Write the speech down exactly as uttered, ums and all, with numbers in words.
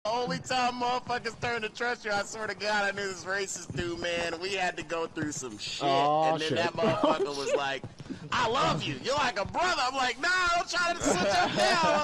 only time motherfuckers turned to trust you, I swear to God, I knew this racist dude, man. We had to go through some shit. Oh, and then shit. that motherfucker was like, I love you. You're like a brother. I'm like, nah, don't try to switch up now.